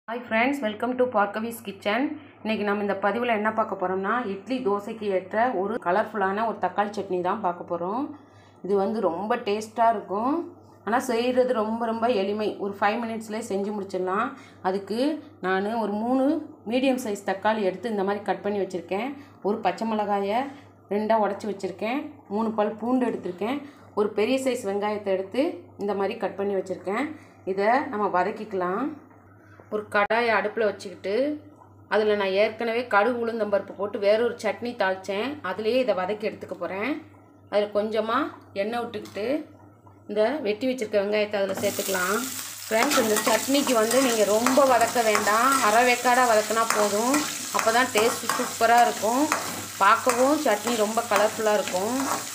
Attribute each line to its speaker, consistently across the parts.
Speaker 1: Hi friends, welcome to Bhargavi's kitchen. இன்னைக்கு நம்ம இந்த பதிவில் என்ன பார்க்க போகிறோம்னா, இட்லி தோசைக்கு ஏற்ற ஒரு கலர்ஃபுல்லான ஒரு தக்காளி சட்னி தான் பார்க்க போகிறோம். இது வந்து ரொம்ப டேஸ்ட்டாக இருக்கும். ஆனால் செய்கிறது ரொம்ப எளிமை. ஒரு 5 மினிட்ஸ்லேயே செஞ்சு முடிச்சிடலாம். அதுக்கு நான் ஒரு 3 மீடியம் சைஸ் தக்காளி எடுத்து இந்த மாதிரி கட் பண்ணி வச்சுருக்கேன். ஒரு பச்சை மிளகாயை 2ஆக உடச்சி வச்சுருக்கேன். 3 பல் பூண்டு எடுத்திருக்கேன். ஒரு பெரிய சைஸ் வெங்காயத்தை எடுத்து இந்த மாதிரி கட் பண்ணி வச்சுருக்கேன். இதை நம்ம வதக்கிக்கலாம். ஒரு கடாயை அடுப்பில் வச்சுக்கிட்டு அதில் நான் ஏற்கனவே கடுகு உளுந்தம்பருப்பு போட்டு வேறொரு சட்னி தாளித்தேன். அதுலேயே இதை வதக்கி எடுத்துக்க போகிறேன். அதில் கொஞ்சமாக எண்ணெய் விட்டுக்கிட்டு இந்த வெட்டி வச்சுருக்க வெங்காயத்தை அதில் சேர்த்துக்கலாம். ஃப்ரெண்ட்ஸ், இந்த சட்னிக்கு வந்து நீங்கள் ரொம்ப வதக்க வேண்டாம், அரை வேக்காடாக வதக்கினா போதும். அப்போ தான் டேஸ்ட்டு சூப்பராக இருக்கும். பார்க்கவும் சட்னி ரொம்ப கலர்ஃபுல்லாக இருக்கும்.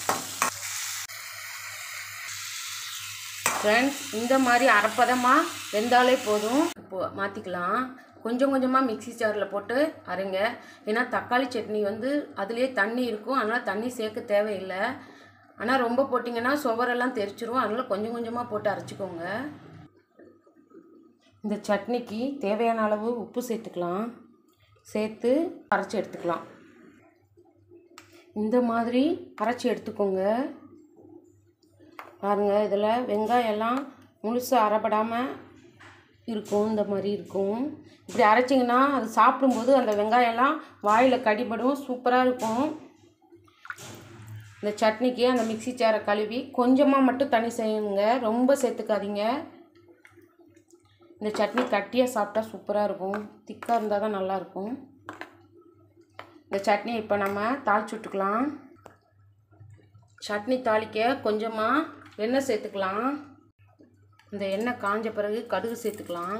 Speaker 1: ஃப்ரெண்ட்ஸ், இந்த மாதிரி அரைப்பதமாக வெந்தாலே போதும். இப்போ மாற்றிக்கலாம். கொஞ்சமாக மிக்ஸி ஜாரில் போட்டு அரைங்க. ஏன்னா தக்காளி சட்னி வந்து அதுலேயே தண்ணி இருக்கும். அதனால் தண்ணி சேர்க்க தேவையில்லை. ஆனால் ரொம்ப போட்டிங்கன்னா சுவரெல்லாம் தெரிச்சிரும். அதனால் கொஞ்சமாக போட்டு அரைச்சிக்கோங்க. இந்த சட்னிக்கு தேவையான அளவு உப்பு சேர்த்துக்கலாம். சேர்த்து அரைச்சி எடுத்துக்கலாம். இந்த மாதிரி அரைச்சி எடுத்துக்கோங்க. பாருங்கள், இதில் வெங்காயம்லாம் முழுசாக அரைப்படாமல் இருக்கும். இந்த மாதிரி இருக்கும். இப்படி அரைச்சிங்கன்னா அது சாப்பிடும்போது அந்த வெங்காயம்லாம் வாயில் கடிபடும். சூப்பராக இருக்கும். இந்த சட்னிக்கு அந்த மிக்ஸி ஜாரை கழுவி கொஞ்சமாக மட்டும் தண்ணி செய்யுங்க. ரொம்ப சேர்த்துக்காதீங்க. இந்த சட்னி கட்டியாக சாப்பிட்டா சூப்பராக இருக்கும். திக்காக இருந்தால் தான் நல்லாயிருக்கும். இந்த சட்னி இப்போ நம்ம தாளிச்சு விட்டுக்கலாம். சட்னி தாளிக்க கொஞ்சமாக எண்ணெய் சேர்த்துக்கலாம். இந்த எண்ணெய் காஞ்ச பிறகு கடுகு சேர்த்துக்கலாம்.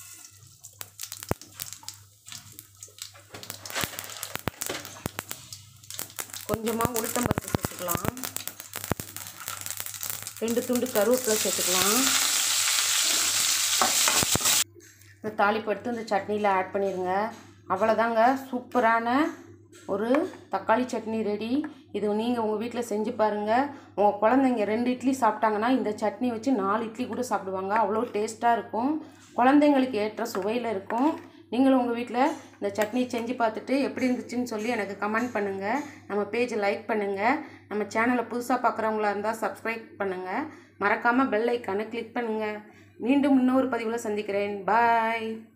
Speaker 1: கொஞ்சமாக உளுத்தம்பருப்பு சேர்த்துக்கலாம். 2 துண்டு கருவேப்பிலை சேர்த்துக்கலாம். இந்த தாளிப்பு எடுத்து இந்த சட்னியில் ஆட் பண்ணிடுங்க. அவ்வளோதாங்க, சூப்பரான ஒரு தக்காளி சட்னி ரெடி. இது நீங்கள் உங்கள் வீட்டில் செஞ்சு பாருங்கள். உங்கள் குழந்தைங்க 2 இட்லி சாப்பிட்டாங்கன்னா இந்த சட்னி வச்சு 4 இட்லி கூட சாப்பிடுவாங்க. அவ்வளோ டேஸ்ட்டாக இருக்கும். குழந்தைங்களுக்கு ஏற்ற சுவையில் இருக்கும். நீங்களும் உங்கள் வீட்டில் இந்த சட்னி செஞ்சு பார்த்துட்டு எப்படி இருந்துச்சுன்னு சொல்லி எனக்கு கமெண்ட் பண்ணுங்கள். நம்ம பேஜை லைக் பண்ணுங்கள். நம்ம சேனலை புதுசாக பார்க்குறவங்களா இருந்தால் சப்ஸ்கிரைப் பண்ணுங்கள். மறக்காமல் பெல் ஐக்கானை கிளிக் பண்ணுங்கள். மீண்டும் இன்னொரு பதிவில் சந்திக்கிறேன். பாய்.